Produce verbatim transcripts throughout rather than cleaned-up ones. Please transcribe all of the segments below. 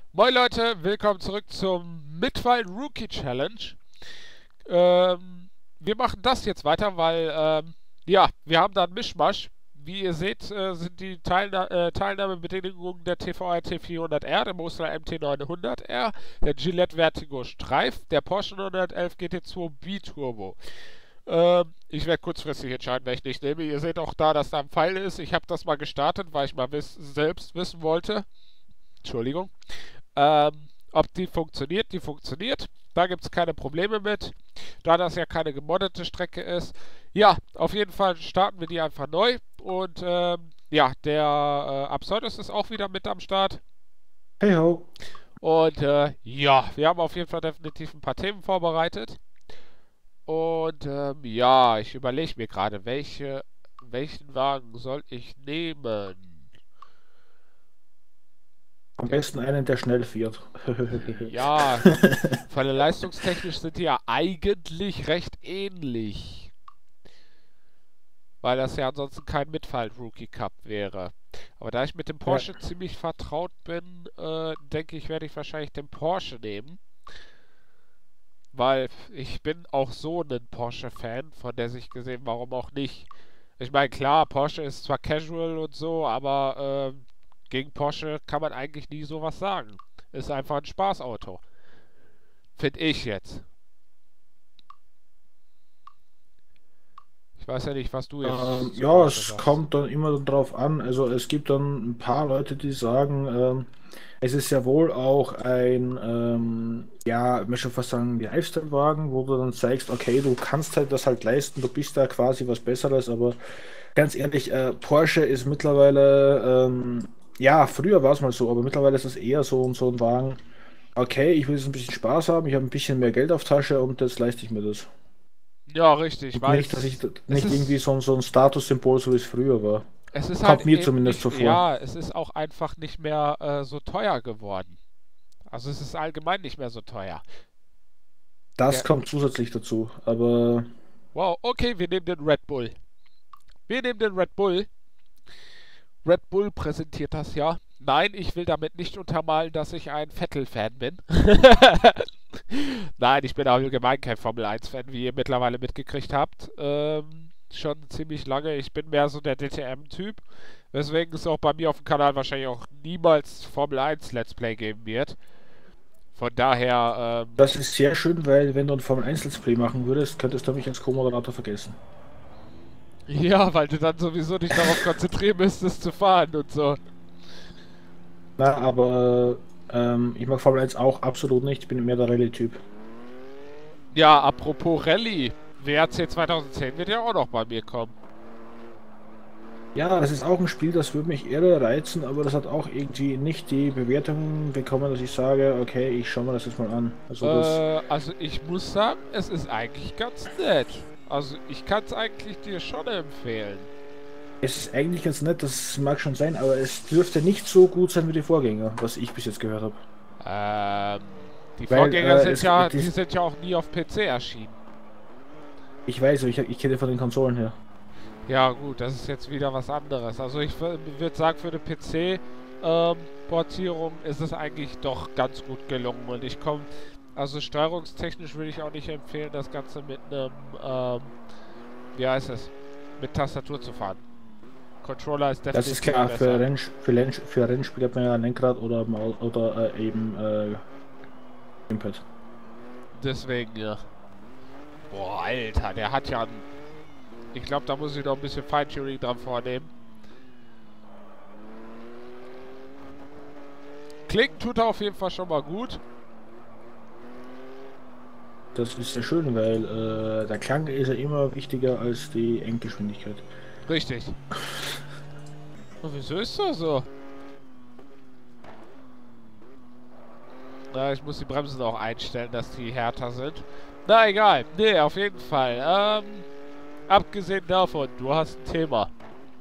Moin Leute, willkommen zurück zum Midfield Rookie Challenge. Ähm, wir machen das jetzt weiter, weil, ähm, ja, wir haben da einen Mischmasch. Wie ihr seht, äh, sind die Teilna äh, Teilnahmebedingungen der T V R T vierhundert R, der Mosler M T neunhundert R, der Gillette Vertigo Streif, der Porsche neunhundertelf G T zwei Biturbo. Ähm, ich werde kurzfristig entscheiden, welchen ich nehme. Ihr seht auch da, dass da ein Pfeil ist. Ich habe das mal gestartet, weil ich mal wiss selbst wissen wollte. Entschuldigung. Ähm, ob die funktioniert, die funktioniert. Da gibt es keine Probleme mit, da das ja keine gemoddete Strecke ist. Ja, auf jeden Fall starten wir die einfach neu. Und ähm, ja, der äh, Absurdus ist auch wieder mit am Start. Hey ho. Und äh, ja, wir haben auf jeden Fall definitiv ein paar Themen vorbereitet. Und ähm, ja, ich überlege mir gerade, welche, welchen Wagen soll ich nehmen? Am Der, besten einen, der schnell fährt. ja, von der leistungstechnisch sind die ja eigentlich recht ähnlich. Weil das ja ansonsten kein Midfield-Rookie-Cup wäre. Aber da ich mit dem Ja, Porsche ziemlich vertraut bin, äh, denke ich, werde ich wahrscheinlich den Porsche nehmen. Weil ich bin auch so ein Porsche-Fan, von der sich gesehen, warum auch nicht. Ich meine, klar, Porsche ist zwar casual und so, aber äh, gegen Porsche kann man eigentlich nie sowas sagen. Ist einfach ein Spaßauto. Finde ich jetzt. Ich weiß ja nicht, was du ähm, jetzt zum ja, Porsche es sagst. kommt dann immer drauf an. Also es gibt dann ein paar Leute, die sagen, ähm, es ist ja wohl auch ein, ähm, ja, ich möchte schon fast sagen, Lifestyle-Wagen, wo du dann zeigst, okay, du kannst halt das halt leisten, du bist da quasi was Besseres, aber ganz ehrlich, äh, Porsche ist mittlerweile, ähm, ja, früher war es mal so, aber mittlerweile ist es eher so, so ein Wagen, okay, ich will jetzt ein bisschen Spaß haben, ich habe ein bisschen mehr Geld auf Tasche und jetzt leiste ich mir das. Ja, richtig, Und weil nicht, dass ich es, es nicht irgendwie ist, so, ein- so ein Statussymbol, so wie es früher war. es ist Kommt halt mir eben zumindest so nicht, vor. ja, es ist auch einfach nicht mehr äh, so teuer geworden. Also es ist allgemein nicht mehr so teuer. Das Der, kommt zusätzlich dazu. Aber wow, okay, wir nehmen den Red Bull. Wir nehmen den Red Bull. Red Bull präsentiert das ja. Nein, ich will damit nicht untermalen, dass ich ein Vettel-Fan bin. Nein, ich bin allgemein kein Formel eins-Fan, wie ihr mittlerweile mitgekriegt habt. Ähm, schon ziemlich lange. Ich bin mehr so der D T M-Typ. Weswegen es auch bei mir auf dem Kanal wahrscheinlich auch niemals Formel eins Let's Play geben wird. Von daher, ähm, das ist sehr schön, weil wenn du ein Formel eins Let's Play machen würdest, könntest du mich als Co-Moderator vergessen. ja, weil du dann sowieso dich darauf konzentrieren müsstest zu fahren und so. Na, aber ähm, ich mag Formel eins auch absolut nicht. Ich bin mehr der Rallye-Typ. Ja, apropos Rallye. W R C zweitausendzehn wird ja auch noch bei mir kommen. Ja, das ist auch ein Spiel, das würde mich eher reizen, aber das hat auch irgendwie nicht die Bewertung bekommen, dass ich sage, okay, ich schaue mir das jetzt mal an. Äh, Also das, also ich muss sagen, es ist eigentlich ganz nett. Also ich kann es eigentlich dir schon empfehlen. es ist eigentlich ganz nett, das mag schon sein, aber es dürfte nicht so gut sein wie die Vorgänger, was ich bis jetzt gehört habe. Ähm, die Weil Vorgänger äh, sind es, ja, die das, sind ja auch nie auf P C erschienen. ich weiß, ich, ich kenne von den Konsolen her. Ja gut, das ist jetzt wieder was anderes. Also ich würde sagen, für eine P C ähm, Portierung ist es eigentlich doch ganz gut gelungen. Und ich komme, also steuerungstechnisch würde ich auch nicht empfehlen, das Ganze mit einem, ähm, wie heißt es, mit Tastatur zu fahren. Controller ist Das ist definitiv klar, für, besser. Renn, für, Renn, für Rennspiel hat man ja ein Lenkrad oder, Maus- oder äh, eben äh, Gamepad. Deswegen, ja. Boah, Alter, der hat ja ein, ich glaube, da muss ich noch ein bisschen Feintuning dran vornehmen. Klicken tut er auf jeden Fall schon mal gut. Das ist sehr schön, weil äh, der Klang ist ja immer wichtiger als die Endgeschwindigkeit. Richtig. Und wieso ist das so? Na, ich muss die Bremsen auch einstellen, dass die härter sind. Na, egal. Nee, auf jeden Fall. Ähm, abgesehen davon, du hast ein Thema.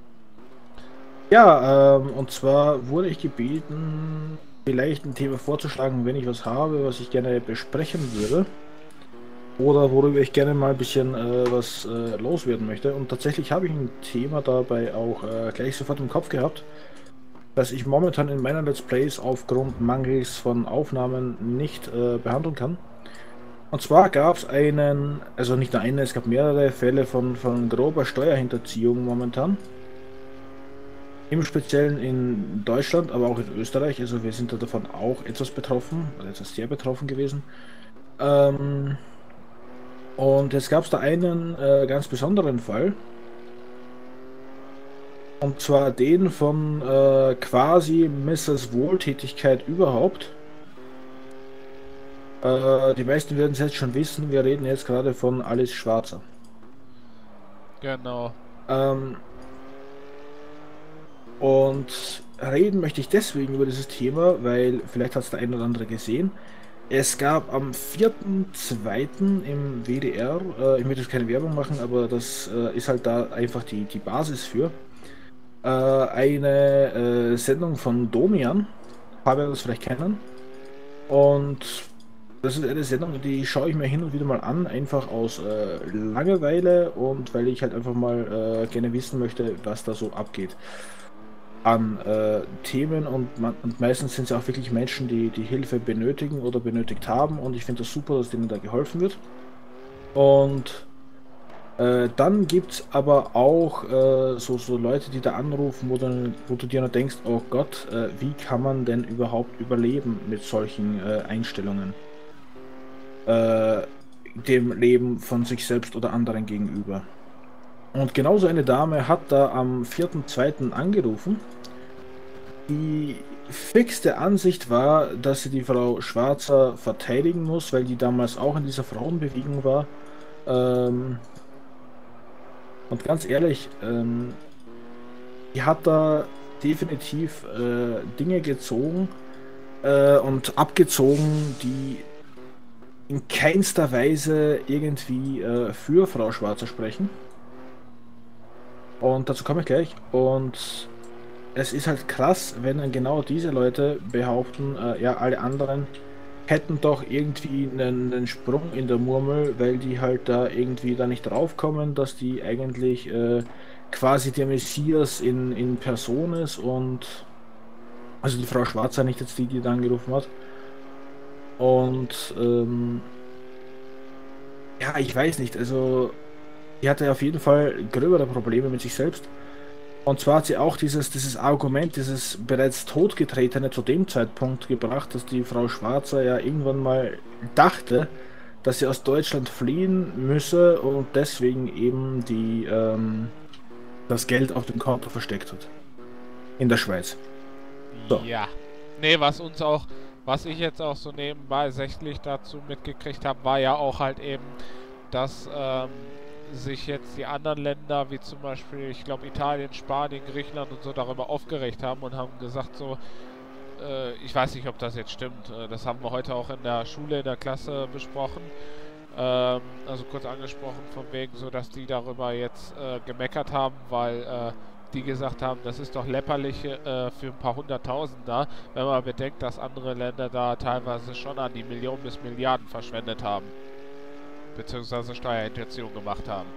Ja, ähm, und zwar wurde ich gebeten, vielleicht ein Thema vorzuschlagen, wenn ich was habe, was ich gerne besprechen würde. Oder worüber ich gerne mal ein bisschen äh, was äh, loswerden möchte. Und tatsächlich habe ich ein Thema dabei auch äh, gleich sofort im Kopf gehabt. das ich momentan in meinen Let's Plays aufgrund mangels von Aufnahmen nicht äh, behandeln kann. Und zwar gab es einen, also nicht nur einen, es gab mehrere Fälle von, von grober Steuerhinterziehung momentan. Im Speziellen in Deutschland, aber auch in Österreich. Also wir sind da davon auch etwas betroffen, oder etwas sehr betroffen gewesen. Ähm, und jetzt gab es da einen äh, ganz besonderen Fall. Und zwar den von äh, quasi Misses Wohltätigkeit überhaupt. Äh, die meisten werden es jetzt schon wissen, wir reden jetzt gerade von Alice Schwarzer. Genau. Ähm, und reden möchte ich deswegen über dieses Thema, weil vielleicht hat es der ein oder andere gesehen. Es gab am vierten zweiten im W D R, äh, ich möchte jetzt keine Werbung machen, aber das äh, ist halt da einfach die, die Basis für, äh, eine äh, Sendung von Domian, habe das vielleicht kennen. Und das ist eine Sendung, die schaue ich mir hin und wieder mal an, einfach aus äh, Langeweile und weil ich halt einfach mal äh, gerne wissen möchte, was da so abgeht an äh, Themen und, man, und meistens sind es auch wirklich Menschen, die die Hilfe benötigen oder benötigt haben und ich finde das super, dass denen da geholfen wird. Und äh, dann gibt es aber auch äh, so, so Leute, die da anrufen, wo, dann, wo du dir noch denkst, oh Gott, äh, wie kann man denn überhaupt überleben mit solchen äh, Einstellungen? Äh, dem Leben von sich selbst oder anderen gegenüber. Und genauso eine Dame hat da am vierten zweiten angerufen. Die fixste Ansicht war, dass sie die Frau Schwarzer verteidigen muss, weil die damals auch in dieser Frauenbewegung war. Ähm und ganz ehrlich, ähm die hat da definitiv äh, Dinge gezogen äh, und abgezogen, die in keinster Weise irgendwie äh, für Frau Schwarzer sprechen. Und dazu komme ich gleich. Und es ist halt krass, wenn dann genau diese Leute behaupten, äh, ja, alle anderen hätten doch irgendwie einen, einen Sprung in der Murmel, weil die halt da irgendwie da nicht draufkommen, dass die eigentlich äh, quasi der Messias in, in Person ist und also die Frau Schwarzer, nicht jetzt die, die da angerufen hat. Und ähm, ja, ich weiß nicht, also die hatte auf jeden Fall gröbere Probleme mit sich selbst. Und zwar hat sie auch dieses, dieses Argument, dieses bereits totgetretene zu dem Zeitpunkt gebracht, dass die Frau Schwarzer ja irgendwann mal dachte, dass sie aus Deutschland fliehen müsse und deswegen eben die, ähm, das Geld auf dem Konto versteckt hat. In der Schweiz. So. Ja. Nee, was uns auch, was ich jetzt auch so nebenbei sächlich dazu mitgekriegt habe, war ja auch halt eben, dass ähm, sich jetzt die anderen Länder, wie zum Beispiel, ich glaube Italien, Spanien, Griechenland und so, darüber aufgeregt haben und haben gesagt so, äh, ich weiß nicht, ob das jetzt stimmt, äh, das haben wir heute auch in der Schule, in der Klasse besprochen, ähm, also kurz angesprochen von wegen so, dass die darüber jetzt äh, gemeckert haben, weil äh, die gesagt haben, das ist doch läpperlich äh, für ein paar hunderttausend da, wenn man bedenkt, dass andere Länder da teilweise schon an die Millionen bis Milliarden verschwendet haben. Beziehungsweise Steuerhinterziehung gemacht haben.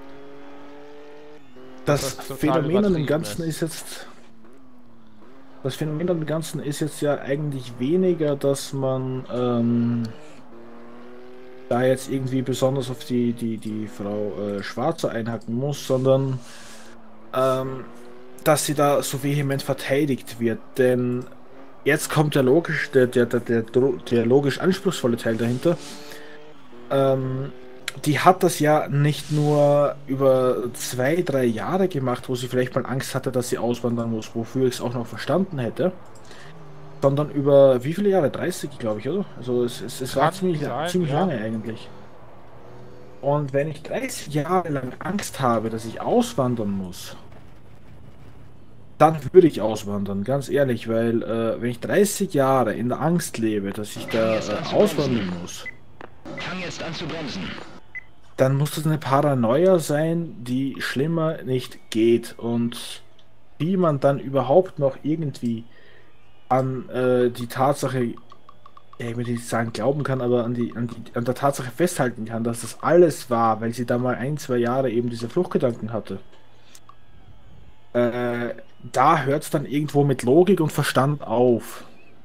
Das, das Phänomen an dem Ganzen ist. ist jetzt... Das Phänomen an dem Ganzen ist jetzt ja eigentlich weniger, dass man ähm, da jetzt irgendwie besonders auf die, die, die Frau äh, Schwarzer einhacken muss, sondern ähm, dass sie da so vehement verteidigt wird. Denn jetzt kommt der logisch, der, der, der, der, der logisch anspruchsvolle Teil dahinter. Ähm, Die hat das ja nicht nur über zwei, drei Jahre gemacht, wo sie vielleicht mal Angst hatte, dass sie auswandern muss, wofür ich es auch noch verstanden hätte, sondern über wie viele Jahre? dreißig, glaube ich, oder? Also es, es, es war ziemlich, sein, ziemlich ja. lange eigentlich. Und wenn ich dreißig Jahre lang Angst habe, dass ich auswandern muss, dann würde ich auswandern, ganz ehrlich, weil äh, wenn ich dreißig Jahre in der Angst lebe, dass ich da äh, auswandern muss, fang jetzt an zu bremsen. Dann muss das eine Paranoia sein, die schlimmer nicht geht und wie man dann überhaupt noch irgendwie an äh, die Tatsache, ja, ich will nicht sagen glauben kann, aber an, die, an, die, an der Tatsache festhalten kann, dass das alles war, weil sie da mal ein, zwei Jahre eben diese Fluchtgedanken hatte. Äh, da hört es dann irgendwo mit Logik und Verstand auf.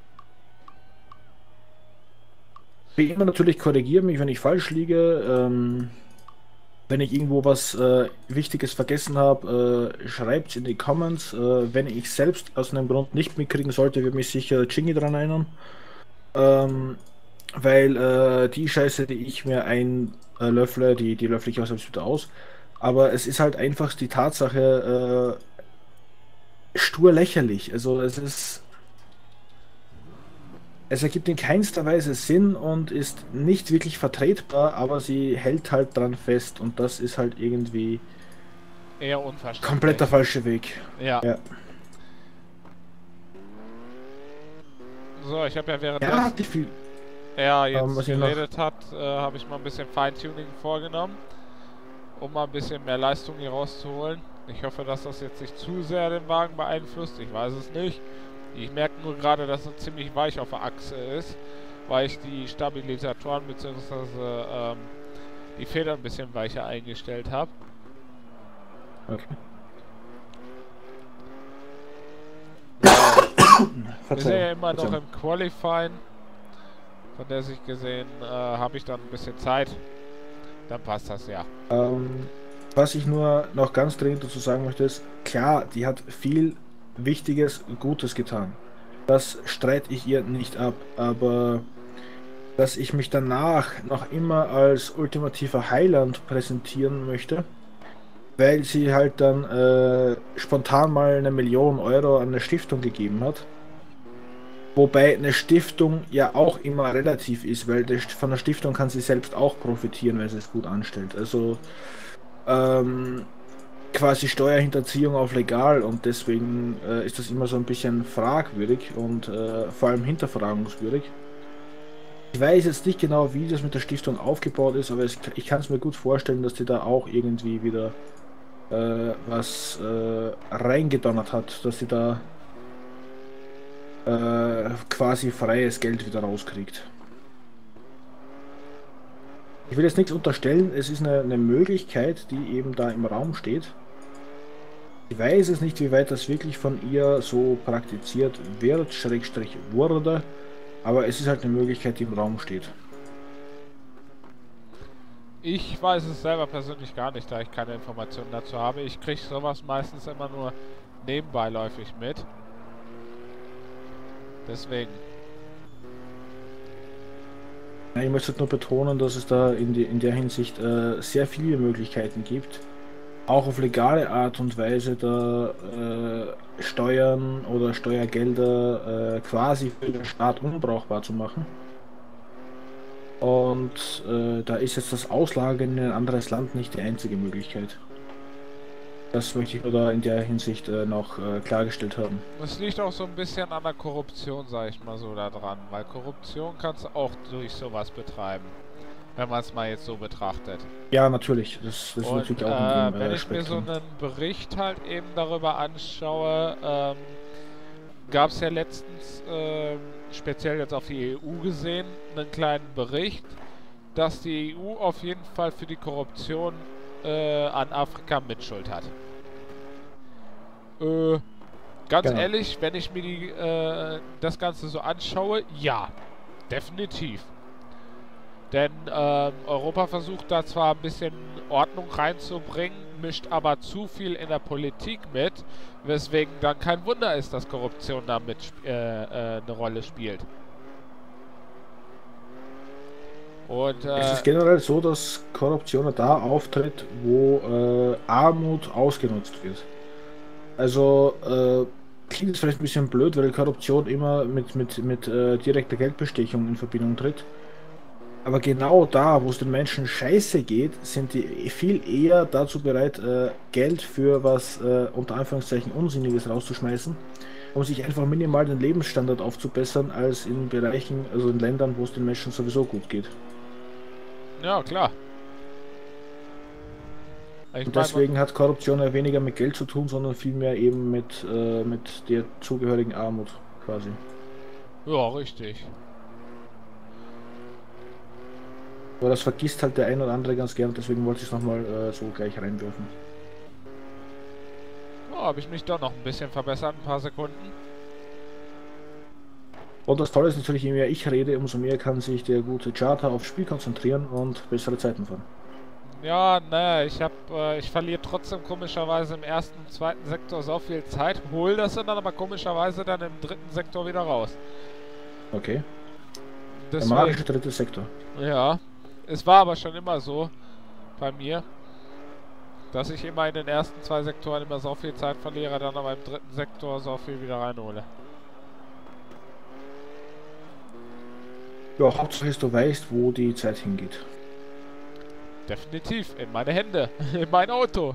Wie immer natürlich korrigiere mich, wenn ich falsch liege. Ähm, wenn ich irgendwo was äh, Wichtiges vergessen habe, äh, schreibt es in die Comments. Äh, wenn ich selbst aus einem Grund nicht mitkriegen sollte, wird mich sicher Chingy dran erinnern. Ähm, weil äh, die Scheiße, die ich mir einlöffle, die, die löffle ich auch selbst wieder aus. Aber es ist halt einfach die Tatsache äh, stur lächerlich. Also es ist. Es ergibt in keinster Weise Sinn und ist nicht wirklich vertretbar, aber sie hält halt dran fest und das ist halt irgendwie Eher unverständlich. komplett der falsche Weg. Ja. Ja, So, ich habe ja während ja die viel. er Ähm, jetzt was ich noch- geredet hat, äh, habe ich mal ein bisschen Feintuning vorgenommen, um mal ein bisschen mehr Leistung hier rauszuholen. Ich hoffe, dass das jetzt nicht zu sehr den Wagen beeinflusst. Ich weiß es nicht. Ich merke nur gerade, dass er ziemlich weich auf der Achse ist, weil ich die Stabilisatoren bzw. Ähm, die Federn ein bisschen weicher eingestellt habe. Okay. Wir sind ja immer noch Verzeihung. im Qualifying. Von der Sicht gesehen äh, habe ich dann ein bisschen Zeit. Dann passt das ja. Ähm, was ich nur noch ganz dringend dazu sagen möchte, ist, klar, die hat viel Wichtiges, Gutes getan. Das streite ich ihr nicht ab, aber dass ich mich danach noch immer als ultimativer Heiland präsentieren möchte, weil sie halt dann äh, spontan mal eine Million Euro an eine Stiftung gegeben hat. Wobei eine Stiftung ja auch immer relativ ist, weil das, von der Stiftung kann sie selbst auch profitieren, wenn sie es gut anstellt. Also ähm, quasi Steuerhinterziehung auf legal und deswegen äh, ist das immer so ein bisschen fragwürdig und äh, vor allem hinterfragungswürdig. Ich weiß jetzt nicht genau, wie das mit der Stiftung aufgebaut ist, aber es, ich kann es mir gut vorstellen, dass die da auch irgendwie wieder äh, was äh, reingedonnert hat, dass sie da äh, quasi freies Geld wieder rauskriegt. Ich will jetzt nichts unterstellen, es ist eine, eine Möglichkeit, die eben da im Raum steht. Ich weiß es nicht, wie weit das wirklich von ihr so praktiziert wird, Schrägstrich wurde, aber es ist halt eine Möglichkeit, die im Raum steht. Ich weiß es selber persönlich gar nicht, da ich keine Informationen dazu habe. Ich kriege sowas meistens immer nur nebenbeiläufig mit. Deswegen. Ja, ich möchte nur betonen, dass es da in, die, in der Hinsicht äh, sehr viele Möglichkeiten gibt, auch auf legale Art und Weise da äh, Steuern oder Steuergelder äh, quasi für den Staat unbrauchbar zu machen. Und äh, da ist jetzt das Auslagern in ein anderes Land nicht die einzige Möglichkeit. Das möchte ich nur da in der Hinsicht äh, noch äh, klargestellt haben. Es liegt auch so ein bisschen an der Korruption, sag ich mal so, da dran. Weil Korruption kannst du auch durch sowas betreiben. Wenn man es mal jetzt so betrachtet. Ja, natürlich. Das, das ist Und natürlich auch äh, ein wenn ich mir so einen Bericht halt eben darüber anschaue, ähm, gab es ja letztens, ähm, speziell jetzt auf die E U gesehen, einen kleinen Bericht, dass die E U auf jeden Fall für die Korruption äh, an Afrika Mitschuld hat. Äh, ganz Genau. ehrlich, wenn ich mir die, äh, das Ganze so anschaue, ja, definitiv. Denn ähm, Europa versucht da zwar ein bisschen Ordnung reinzubringen, mischt aber zu viel in der Politik mit, weswegen dann kein Wunder ist, dass Korruption da mit äh, äh, eine Rolle spielt. Und äh, Es ist generell so, dass Korruption da auftritt, wo äh, Armut ausgenutzt wird. Also äh, klingt es vielleicht ein bisschen blöd, weil Korruption immer mit, mit, mit äh, direkter Geldbestechung in Verbindung tritt. Aber genau da, wo es den Menschen scheiße geht, sind die viel eher dazu bereit, äh, Geld für was äh, unter Anführungszeichen Unsinniges rauszuschmeißen, um sich einfach minimal den Lebensstandard aufzubessern, als in Bereichen, also in Ländern, wo es den Menschen sowieso gut geht. ja, klar. Ich Und mein, deswegen hat Korruption ja weniger mit Geld zu tun, sondern vielmehr eben mit, äh, mit der zugehörigen Armut quasi. ja, richtig. Aber das vergisst halt der ein oder andere ganz gern, deswegen wollte ich es nochmal äh, so gleich reinwerfen. Oh, habe ich mich doch noch ein bisschen verbessert, ein paar Sekunden. Und das Tolle ist natürlich, je mehr ich rede, umso mehr kann sich der gute Charter aufs Spiel konzentrieren und bessere Zeiten fahren. Ja, ne, ich hab, äh, ich verliere trotzdem komischerweise im ersten und zweiten Sektor so viel Zeit, hol das dann aber komischerweise dann im dritten Sektor wieder raus. Okay. Der Deswegen, magische dritte Sektor. ja, es war aber schon immer so bei mir, dass ich immer in den ersten zwei Sektoren immer so viel Zeit verliere, dann aber im dritten Sektor so viel wieder reinhole. Ja, Hauptsache ist, du weißt, wo die Zeit hingeht. Definitiv, in meine Hände, in mein Auto.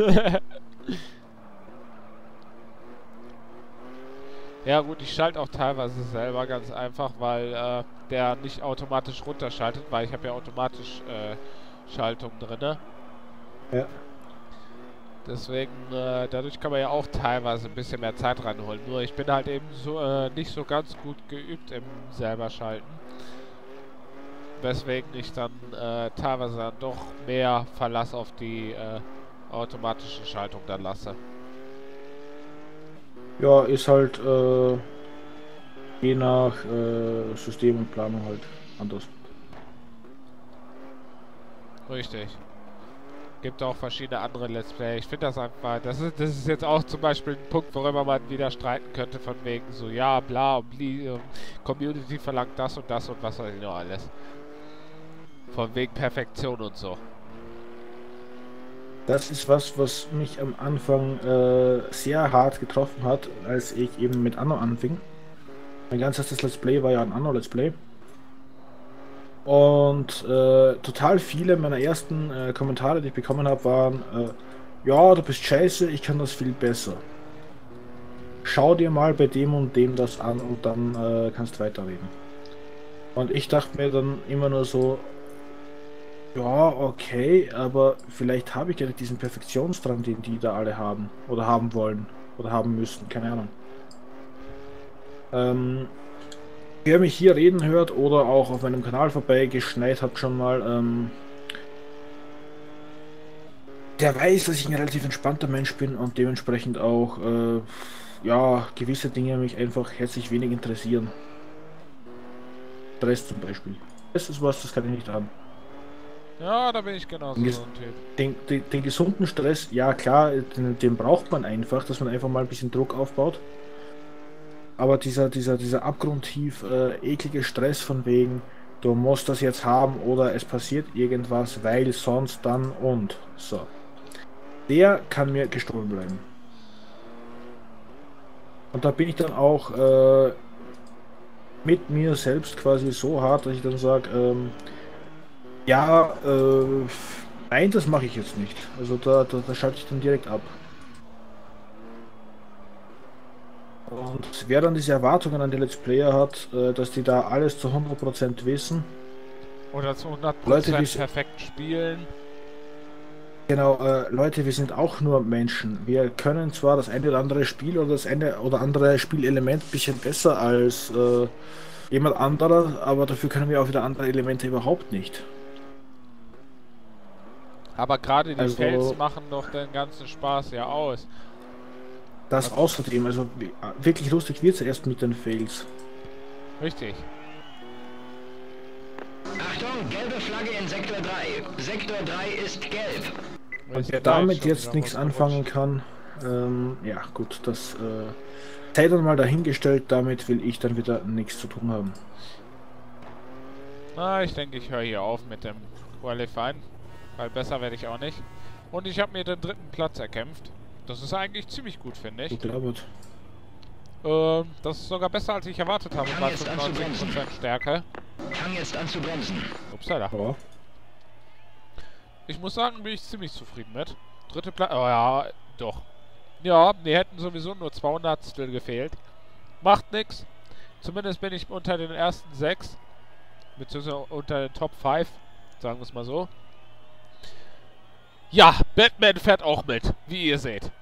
Ja gut, ich schalte auch teilweise selber ganz einfach, weil äh, der nicht automatisch runterschaltet, weil ich habe ja automatisch äh, Schaltung drinne. Ja. Deswegen, äh, dadurch kann man ja auch teilweise ein bisschen mehr Zeit reinholen. Nur ich bin halt eben so äh, nicht so ganz gut geübt im selber Schalten. Weswegen ich dann äh, teilweise dann doch mehr Verlass auf die äh, automatische Schaltung dann lasse. Ja, ist halt äh, je nach äh, System und Planung halt anders. Richtig. Gibt auch verschiedene andere Let's Play. Ich finde das einfach, das ist, das ist jetzt auch zum Beispiel ein Punkt, worüber man wieder streiten könnte, von wegen so, ja, bla, und bli, und Community verlangt das und das und was weiß ich noch alles. Von wegen Perfektion und so. Das ist was, was mich am Anfang äh, sehr hart getroffen hat, als ich eben mit Anno anfing. Mein ganz erstes Let's Play war ja ein Anno Let's Play. Und äh, total viele meiner ersten äh, Kommentare, die ich bekommen habe, waren äh, ja, du bist scheiße, ich kann das viel besser. Schau dir mal bei dem und dem das an und dann äh, kannst du weiterreden. Und ich dachte mir dann immer nur so, ja, okay, aber vielleicht habe ich ja nicht diesen Perfektionsdrang, den die da alle haben. Oder haben wollen. Oder haben müssen, keine Ahnung. Ähm, wer mich hier reden hört oder auch auf meinem Kanal vorbeigeschneit hat schon mal, ähm, der weiß, dass ich ein relativ entspannter Mensch bin und dementsprechend auch, äh, ja, gewisse Dinge mich einfach herzlich wenig interessieren. Stress zum Beispiel. Das ist was, das kann ich nicht haben. Ja, da bin ich genauso Den, so ein Typ. den, den, den gesunden Stress, ja klar, den, den braucht man einfach, dass man einfach mal ein bisschen Druck aufbaut. Aber dieser, dieser, dieser abgrundtief äh, eklige Stress von wegen, du musst das jetzt haben oder es passiert irgendwas, weil sonst dann und so. Der kann mir gestohlen bleiben. Und da bin ich dann auch äh, mit mir selbst quasi so hart, dass ich dann sage, ähm, ja, äh, nein, das mache ich jetzt nicht. Also da, da, da schalte ich dann direkt ab. Und wer dann diese Erwartungen an die Let's Player hat, äh, dass die da alles zu hundert Prozent wissen. Oder zu hundert Leute, Prozent die perfekt spielen. Genau, äh, Leute, wir sind auch nur Menschen. Wir können zwar das eine oder andere Spiel oder das eine oder andere Spielelement ein bisschen besser als äh, jemand anderer, aber dafür können wir auch wieder andere Elemente überhaupt nicht. Aber gerade die Also- Fails machen doch den ganzen Spaß ja aus. Das außerdem, also wirklich lustig wird es erst mit den Fails. Richtig. Achtung, gelbe Flagge in Sektor drei. Sektor drei ist gelb. Und Ist wer gleich damit schon jetzt wieder nichts rausgerutscht. anfangen kann, ähm, ja gut, das äh, sei dann mal dahingestellt, damit will ich dann wieder nichts zu tun haben. Na, ich denke, ich höre hier auf mit dem Qualifying. Weil besser werde ich auch nicht. Und ich habe mir den dritten Platz erkämpft. Das ist eigentlich ziemlich gut, finde ich. Gut gelabert. Ähm, das ist sogar besser, als ich erwartet habe. Fang Bei jetzt an zu fünfundneunzig Prozent bremsen. Stärke. Fang jetzt an zu bremsen. Upsala. Ja. Ich muss sagen, bin ich ziemlich zufrieden mit. Dritte Platz. Oh ja, doch. Ja, mir hätten sowieso nur zweihundertstel gefehlt. Macht nix. Zumindest bin ich unter den ersten sechs. Beziehungsweise unter den Top fünf. Sagen wir es mal so. Ja, Batman fährt auch mit, wie ihr seht.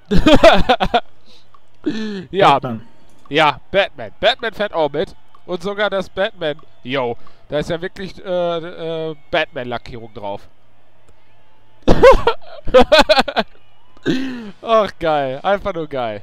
Ja, Batman. ja, Batman. Batman fährt auch mit. Und sogar das Batman. Yo, da ist ja wirklich äh, äh, Batman-Lackierung drauf. Ach, geil. Einfach nur geil.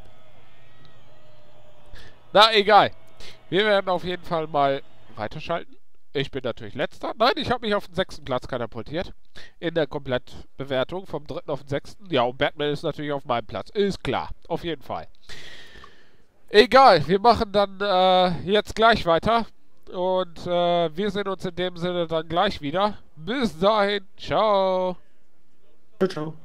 Na, egal. Wir werden auf jeden Fall mal weiterschalten. Ich bin natürlich letzter. Nein, ich habe mich auf den sechsten Platz katapultiert. In der Komplettbewertung vom dritten auf den sechsten. Ja, und Batman ist natürlich auf meinem Platz. Ist klar. Auf jeden Fall. Egal, wir machen dann äh, jetzt gleich weiter. Und äh, wir sehen uns in dem Sinne dann gleich wieder. Bis dahin. Ciao. Ciao, ciao.